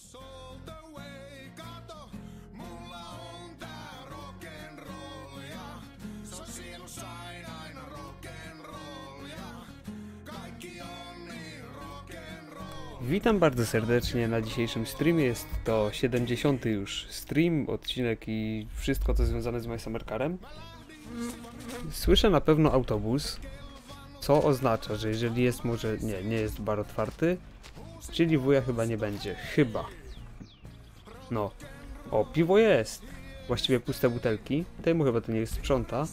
Witam bardzo serdecznie na dzisiejszym streamie. Jest to 70. już stream, odcinek i wszystko co związane z My Summer Carem. Słyszę na pewno autobus, co oznacza, że jeżeli jest może... nie jest bar otwarty, czyli wuja chyba nie będzie. Chyba. No. O, piwo jest! Właściwie puste butelki. Temu chyba to nie jest sprząta.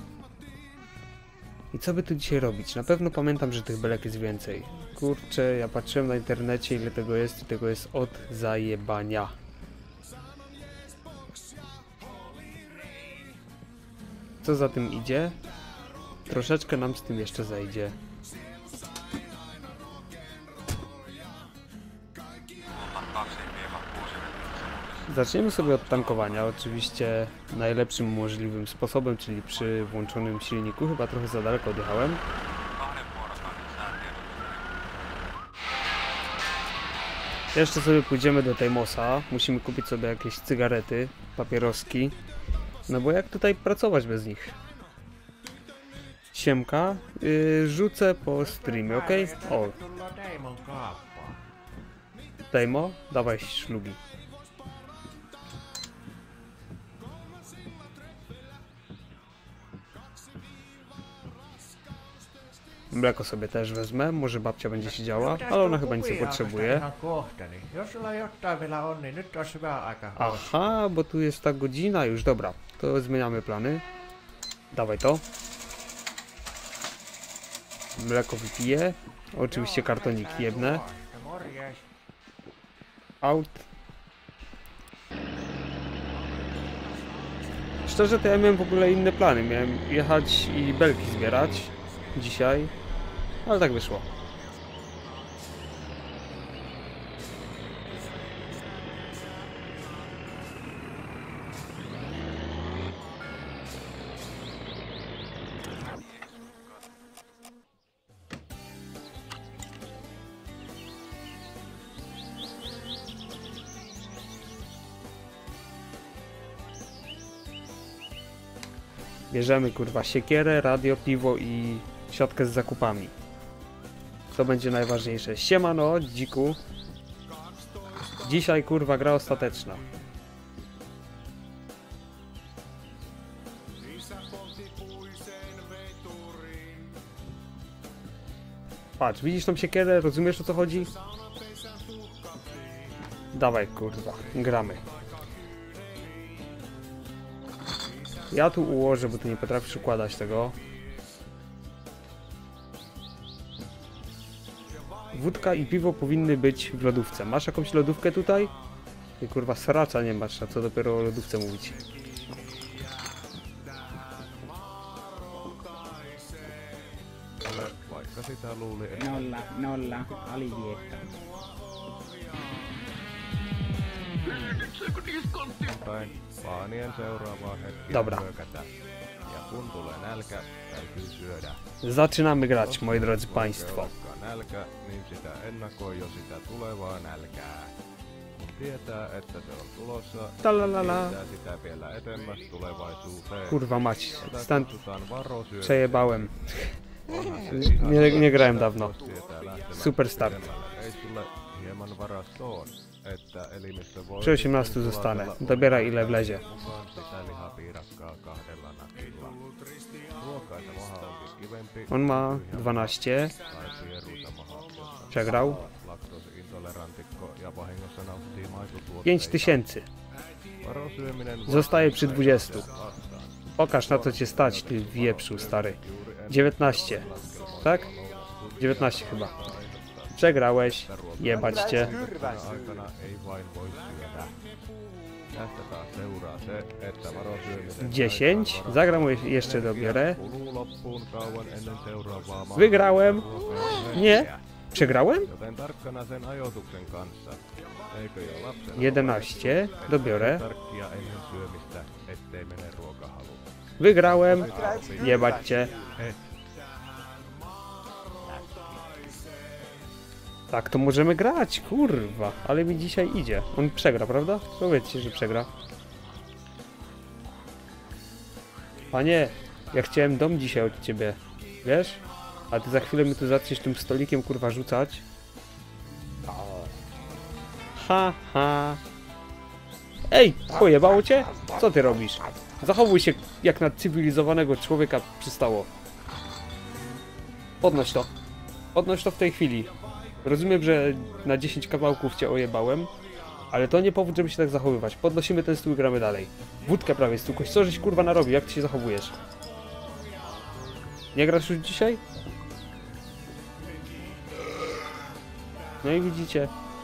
I co by tu dzisiaj robić? Na pewno pamiętam, że tych belek jest więcej. Kurczę, ja patrzyłem na internecie, ile tego jest i tego jest od zajebania. Co za tym idzie? Troszeczkę nam z tym jeszcze zajdzie. Zaczniemy sobie od tankowania, oczywiście najlepszym możliwym sposobem, czyli przy włączonym silniku. Chyba trochę za daleko odjechałem. Jeszcze sobie pójdziemy do Tejmosa. Musimy kupić sobie jakieś cygarety, papieroski. No bo jak tutaj pracować bez nich? Siemka, rzucę po streamie, ok? O. Tejmo, dawaj szlugi. Mleko sobie też wezmę, może babcia będzie siedziała, ale ona chyba nic nie potrzebuje. Aha, bo tu jest ta godzina już, dobra, to zmieniamy plany. Dawaj to. Mleko wypiję, oczywiście kartonik jebnę. Out. Szczerze to ja miałem w ogóle inne plany, miałem jechać i belki zbierać dzisiaj. Ale tak wyszło. Bierzemy kurwa siekierę, radio, piwo i siatkę z zakupami. To będzie najważniejsze. Siemano, dziku. Dzisiaj kurwa gra ostateczna. Patrz, widzisz tą siekierę? Rozumiesz o co chodzi? Dawaj kurwa, gramy. Ja tu ułożę, bo ty nie potrafisz układać tego. Wódka i piwo powinny być w lodówce. Masz jakąś lodówkę tutaj? Ty kurwa sracza nie masz, a co dopiero o lodówce mówić. Nolla, alivietta. Dobra. Zaczynamy grać, moi drodzy państwo. Talalala. Kurwa mać, stan przejebałem. Nie grałem dawno. Super start. Przy 18 zostanę. Dobieraj ile wlezie. On ma 12. Przegrał. 5000. Zostaje przy 20. Pokaż na co cię stać, ty wieprzu stary. 19. Tak? 19 chyba. Przegrałeś. Jebać cię. 10. Zagram jeszcze dobiorę. Wygrałem. Nie. Przegrałem? 11. Dobiorę. Wygrałem. Jebać cię. Tak, to możemy grać, kurwa. Ale mi dzisiaj idzie. On przegra, prawda? Powiedzcie, że przegra. Panie, ja chciałem dom dzisiaj od ciebie. Wiesz? A ty za chwilę mi tu zaczniesz tym stolikiem, kurwa, rzucać. Ha, ha. Ej, pojebało cię? Co ty robisz? Zachowuj się jak na cywilizowanego człowieka przystało. Podnoś to. Podnoś to w tej chwili. Rozumiem, że na 10 kawałków cię ojebałem, ale to nie powód, żeby się tak zachowywać. Podnosimy ten stół i gramy dalej. Wódkę prawie stukłeś. Co żeś kurwa narobił? Jak ty się zachowujesz? Nie grasz już dzisiaj? No i widzicie.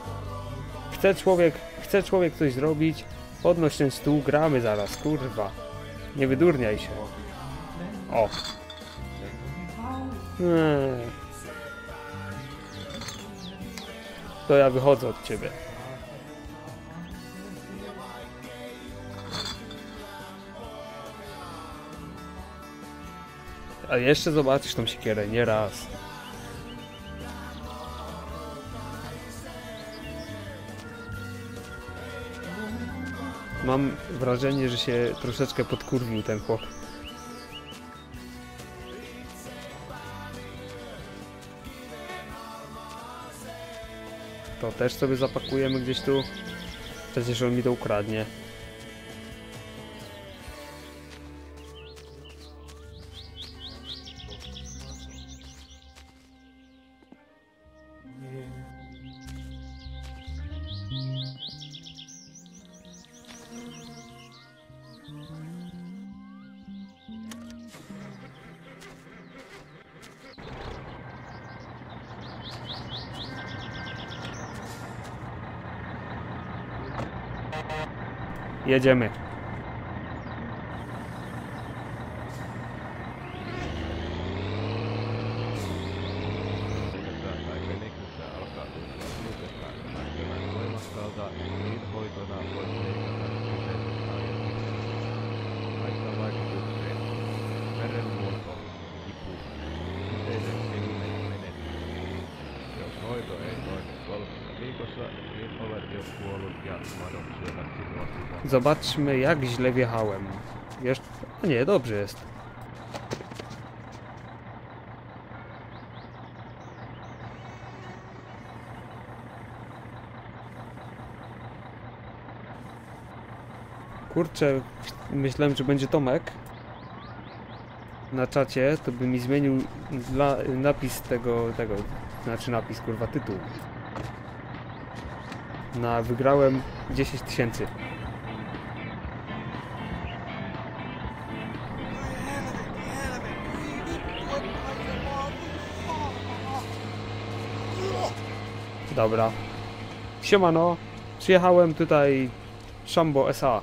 Chce człowiek coś zrobić. Podnoś ten stół, gramy zaraz, kurwa. Nie wydurniaj się. O. To ja wychodzę od ciebie. A jeszcze zobaczysz tą siekierę, nie raz. Mam wrażenie, że się troszeczkę podkurwił ten chłop. To też sobie zapakujemy gdzieś tu. Przecież on mi to ukradnie. Jedziemy. Zobaczmy, jak źle wjechałem. Jeszcze... Nie, dobrze jest. Kurczę, myślałem, że będzie Tomek na czacie, to by mi zmienił napis tego, znaczy napis, kurwa, tytuł. Na wygrałem 10 000. Dobra. Siemano. Przyjechałem tutaj Szambo SA.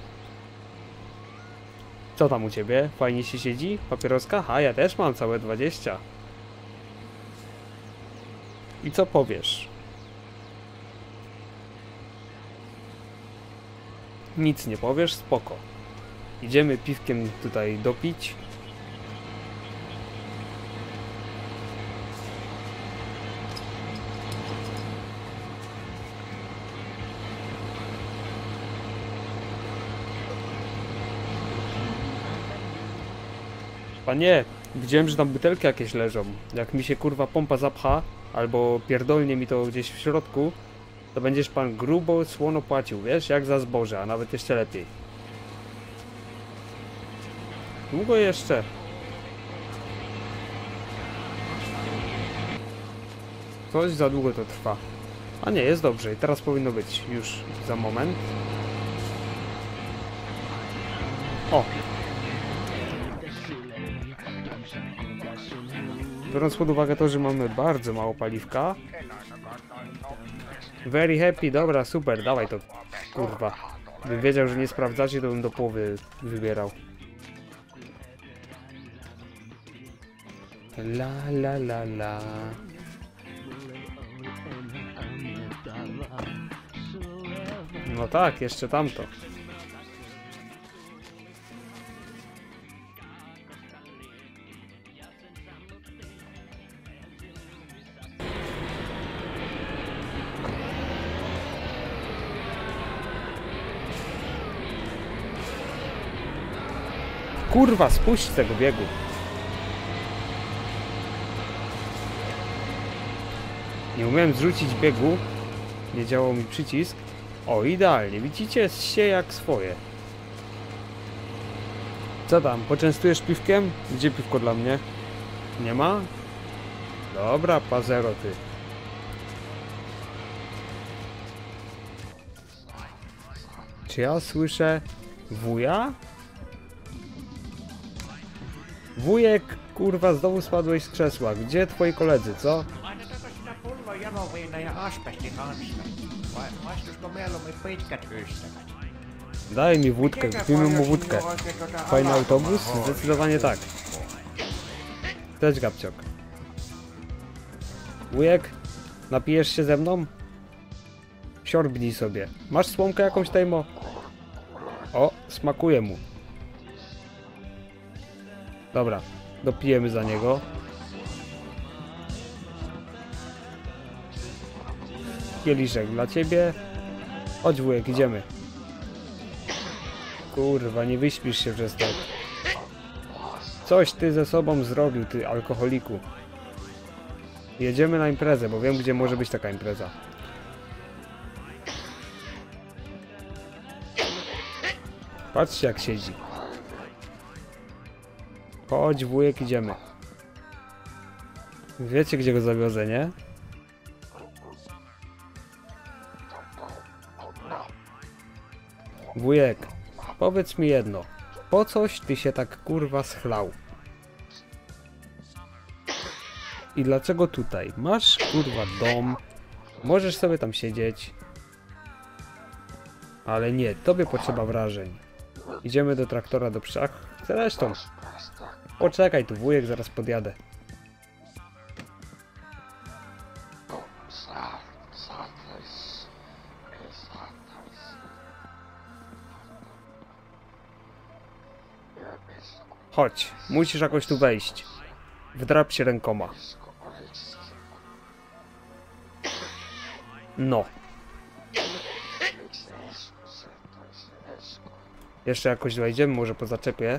Co tam u ciebie? Fajnie się siedzi? Papieroska? A ja też mam całe 20. I co powiesz? Nic nie powiesz? Spoko. Idziemy piwkiem tutaj dopić. Panie, widziałem, że tam butelki jakieś leżą. Jak mi się kurwa pompa zapcha, albo pierdolnie mi to gdzieś w środku, to będziesz pan grubo słono płacił, wiesz, jak za zboże, a nawet jeszcze lepiej. Długo jeszcze. Coś za długo to trwa. A nie, jest dobrze i teraz powinno być już za moment. O! Biorąc pod uwagę to, że mamy bardzo mało paliwka. Very happy, dobra, super, dawaj to, kurwa. Gdybym wiedział, że nie sprawdzacie, to bym do połowy wybierał. La la la la. No tak, jeszcze tamto. Kurwa, spuść z tego biegu. Nie umiałem zrzucić biegu. Nie działał mi przycisk. O, idealnie. Widzicie? Się jak swoje. Co tam? Poczęstujesz piwkiem? Gdzie piwko dla mnie? Nie ma? Dobra, pazero ty. Czy ja słyszę wuja? Wujek, kurwa, znowu spadłeś z krzesła. Gdzie twoi koledzy, co? Laitetaanko sitä pulloa jaloviina ja asbestin kanssa? Maistuisiko mieluummin pitkät ystävät? Daj mi wódkę, kupimy mu wódkę. Fajny autobus? Zdecydowanie tak. Cześć, Gabciok. Wujek, napijesz się ze mną? Siorbnij sobie. Masz słomkę jakąś, Tejmo? O, smakuje mu. Dobra, dopijemy za niego. Kieliszek dla ciebie. Chodź, wujek, idziemy. Kurwa, nie wyśpisz się przez to. Coś ty ze sobą zrobił, ty alkoholiku. Jedziemy na imprezę, bo wiem, gdzie może być taka impreza. Patrzcie, jak siedzi. Chodź, wujek, idziemy. Wiecie, gdzie go zawiozę, nie? Wujek, powiedz mi jedno. Po coś ty się tak kurwa schlał? I dlaczego tutaj? Masz kurwa dom, możesz sobie tam siedzieć. Ale nie, tobie potrzeba wrażeń. Idziemy do traktora do Przach. Zresztą, poczekaj tu, wujek, zaraz podjadę. Chodź, musisz jakoś tu wejść. Wdrap się rękoma. No. Jeszcze jakoś wejdziemy, może po zaczepie.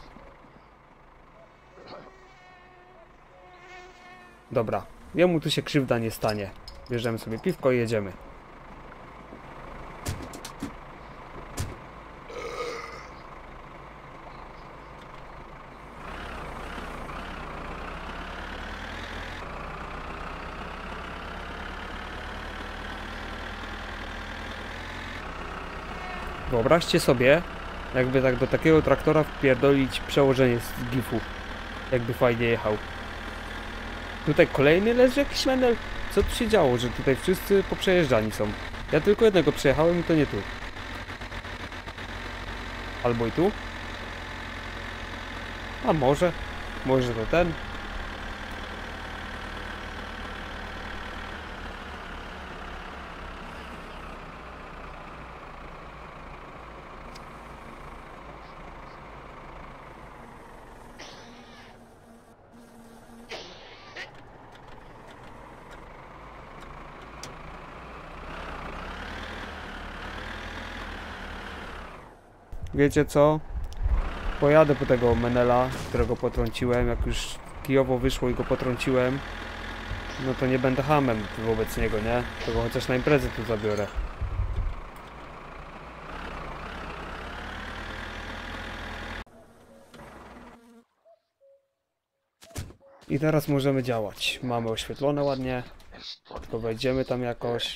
Dobra, jemu tu się krzywda nie stanie. Bierzemy sobie piwko i jedziemy. Wyobraźcie sobie, jakby tak do takiego traktora wpierdolić przełożenie z GIF-u. Jakby fajnie jechał. Tutaj kolejny leży jakiś menel? Co tu się działo, że tutaj wszyscy poprzejeżdżani są? Ja tylko jednego przejechałem i to nie tu. Albo i tu? A może? Może to ten? Wiecie co? Pojadę po tego menela, którego potrąciłem. Jak już kijowo wyszło i go potrąciłem, no to nie będę hamem wobec niego, nie? To go chociaż na imprezę tu zabiorę. I teraz możemy działać. Mamy oświetlone ładnie. Tylko wejdziemy tam jakoś.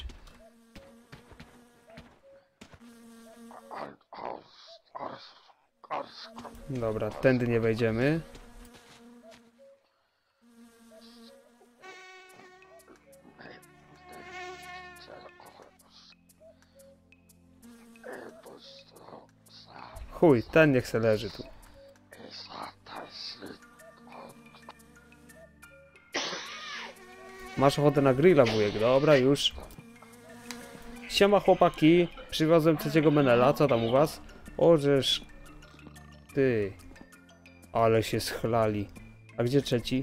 Dobra, tędy nie wejdziemy. Chuj, ten niech se leży tu. Masz ochotę na grilla, wujek? Dobra, już. Siema, chłopaki. Przywiozłem trzeciego menela. Co tam u was? Ożesz. Ty. Ale się schlali. A gdzie trzeci?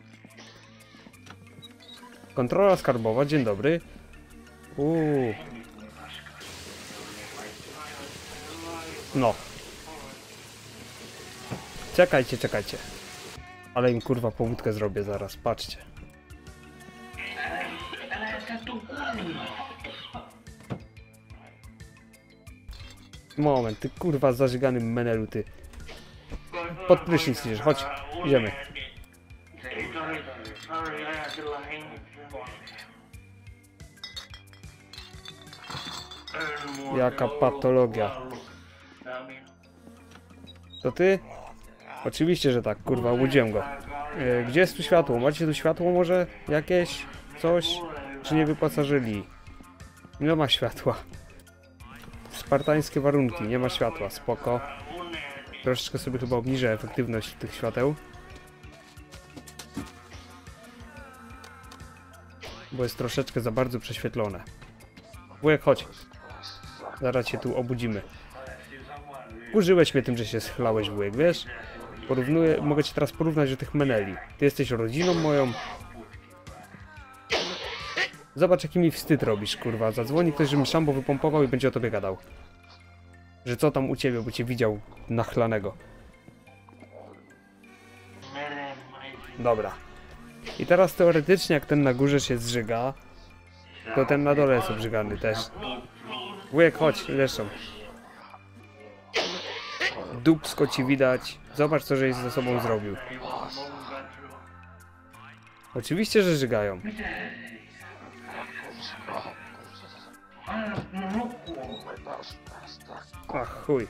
Kontrola skarbowa, dzień dobry. No. Czekajcie, czekajcie. Ale im kurwa powódkę zrobię zaraz, patrzcie. Moment, ty kurwa zażygany menelu, ty. Pod prysznic idziesz, chodź, idziemy. Jaka patologia. To ty? Oczywiście, że tak, kurwa, obudziłem go. Gdzie jest tu światło? Macie tu światło może? Jakieś? Coś? Czy nie wyposażyli? Nie ma światła. Spartańskie warunki, nie ma światła, spoko. Troszeczkę sobie chyba obniżę efektywność tych świateł. Bo jest troszeczkę za bardzo prześwietlone. Wujek, chodź. Zaraz się tu obudzimy. Użyłeś mnie tym, że się schlałeś, wujek, wiesz? Mogę cię teraz porównać do tych meneli. Ty jesteś rodziną moją. Zobacz, jaki mi wstyd robisz, kurwa. Zadzwoni ktoś, że mi szambo wypompował i będzie o tobie gadał. Że co tam u ciebie, bo cię widział nachlanego. Dobra. I teraz teoretycznie, jak ten na górze się zżyga, to ten na dole jest obrzygany też. Wujek, chodź, zresztą. Dupsko ci widać. Zobacz, co żeś ze sobą zrobił. Oczywiście, że żygają. Ach, chuj.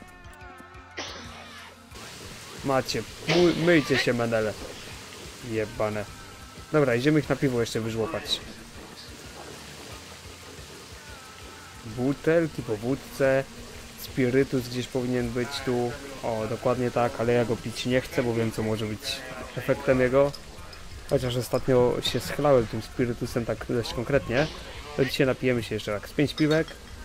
Macie, myjcie się, menele. Jebane. Dobra, idziemy ich na piwo jeszcze wyżłopać. Butelki po wódce. Spirytus gdzieś powinien być tu. O, dokładnie tak, ale ja go pić nie chcę, bo wiem, co może być efektem jego. Chociaż ostatnio się schlałem tym spirytusem tak dość konkretnie. To dzisiaj napijemy się jeszcze tak z 5 piwek.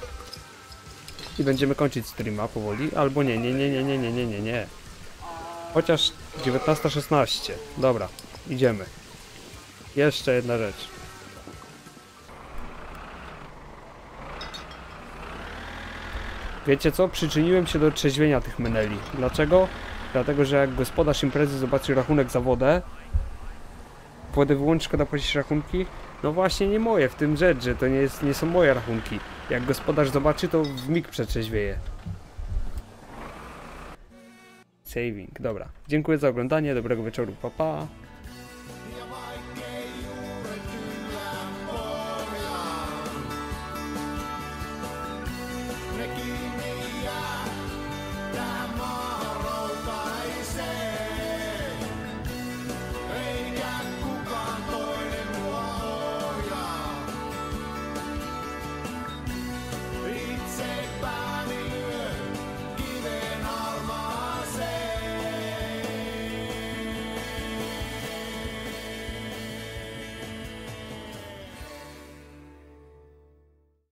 I będziemy kończyć streama powoli. Albo nie. Chociaż 19:16. Dobra, idziemy. Jeszcze jedna rzecz. Wiecie co? Przyczyniłem się do trzeźwienia tych meneli. Dlaczego? Dlatego, że jak gospodarz imprezy zobaczy rachunek za wodę, wyłączyć, szkoda płacić rachunki? No właśnie nie moje, w tym rzecz, że to nie są moje rachunki. Jak gospodarz zobaczy, to w mig przetrzeźwieje. Saving, dobra. Dziękuję za oglądanie, dobrego wieczoru, pa pa. Nekin ja, tämä maa routaisee.